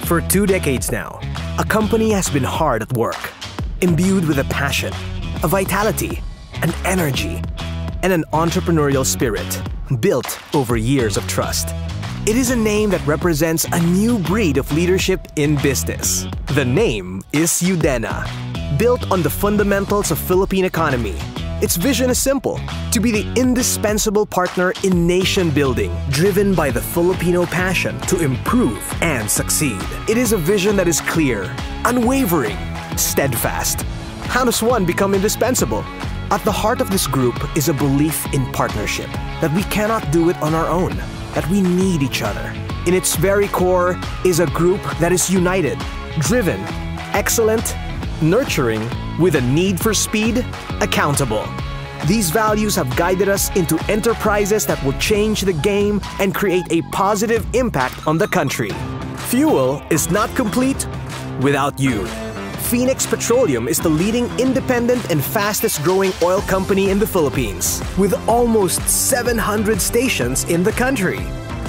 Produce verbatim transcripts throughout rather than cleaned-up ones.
For two decades now, a company has been hard at work, imbued with a passion, a vitality, an energy, and an entrepreneurial spirit built over years of trust. It is a name that represents a new breed of leadership in business. The name is UDENNA, built on the fundamentals of Philippine economy. Its vision is simple: to be the indispensable partner in nation building, driven by the Filipino passion to improve and succeed. It is a vision that is clear, unwavering, steadfast. How does one become indispensable? At the heart of this group is a belief in partnership, that we cannot do it on our own, that we need each other. In its very core is a group that is united, driven, excellent, nurturing, with a need for speed, accountable. These values have guided us into enterprises that will change the game and create a positive impact on the country. Fuel is not complete without you. Phoenix Petroleum is the leading independent and fastest-growing oil company in the Philippines, with almost seven hundred stations in the country.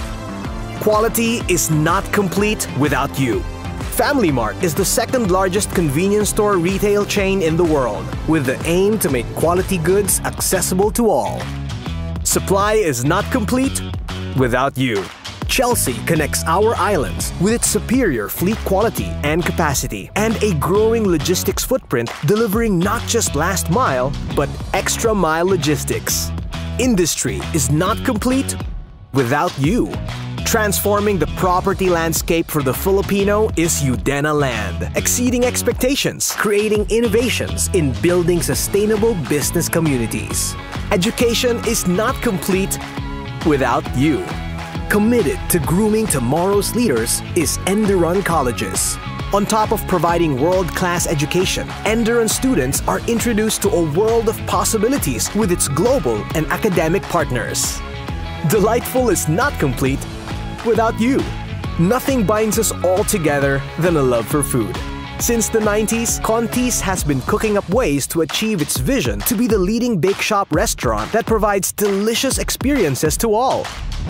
Quality is not complete without you. Family Mart is the second-largest convenience store retail chain in the world, with the aim to make quality goods accessible to all. Supply is not complete without you. Chelsea connects our islands with its superior fleet quality and capacity, and a growing logistics footprint delivering not just last mile, but extra mile logistics. Industry is not complete without you. Transforming the property landscape for the Filipino is UDENNA Land, exceeding expectations, creating innovations in building sustainable business communities. Education is not complete without you. Committed to grooming tomorrow's leaders is Enderun Colleges. On top of providing world-class education, Enderun students are introduced to a world of possibilities with its global and academic partners. Delightful is not complete without you. Nothing binds us all together than a love for food. Since the nineties, Conti's has been cooking up ways to achieve its vision to be the leading bake shop restaurant that provides delicious experiences to all.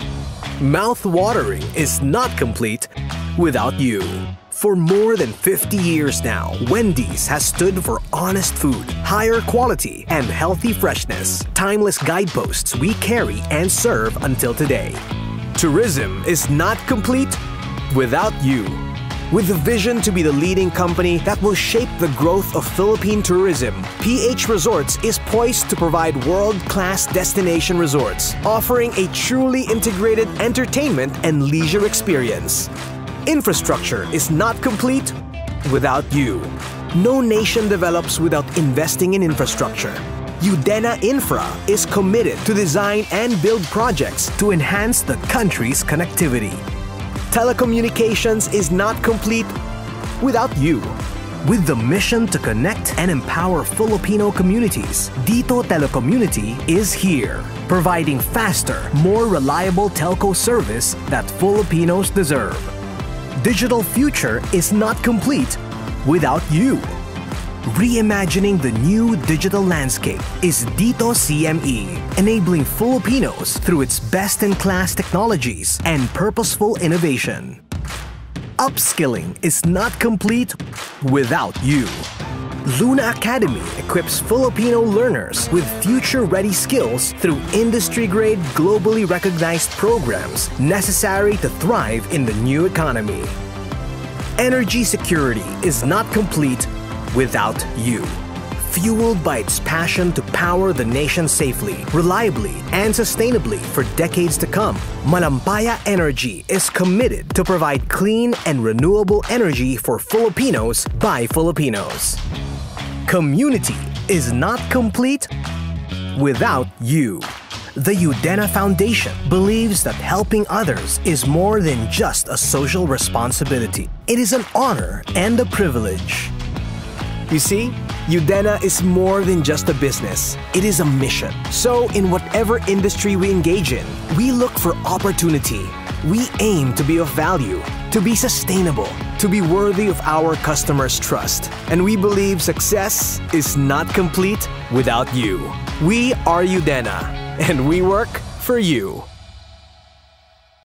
Mouth-watering is not complete without you. For more than fifty years now, Wendy's has stood for honest food, higher quality, and healthy freshness. Timeless guideposts we carry and serve until today. Tourism is not complete without you. With the vision to be the leading company that will shape the growth of Philippine tourism, P H Resorts is poised to provide world-class destination resorts, offering a truly integrated entertainment and leisure experience. Infrastructure is not complete without you. No nation develops without investing in infrastructure. UDENNA Infra is committed to design and build projects to enhance the country's connectivity. Telecommunications is not complete without you. With the mission to connect and empower Filipino communities, Dito Telecommunity is here, providing faster, more reliable telco service that Filipinos deserve. Digital future is not complete without you. Reimagining the new digital landscape is Dito C M E, enabling Filipinos through its best-in-class technologies and purposeful innovation. Upskilling is not complete without you. Luna Academy equips Filipino learners with future-ready skills through industry-grade, globally recognized programs necessary to thrive in the new economy. Energy security is not complete without you. Fueled by its passion to power the nation safely, reliably, and sustainably for decades to come, Malampaya Energy is committed to provide clean and renewable energy for Filipinos by Filipinos. Community is not complete without you. The UDENNA Foundation believes that helping others is more than just a social responsibility. It is an honor and a privilege. You see, UDENNA is more than just a business. It is a mission. So, in whatever industry we engage in, we look for opportunity. We aim to be of value, to be sustainable, to be worthy of our customers' trust. And we believe success is not complete without you. We are UDENNA, and we work for you.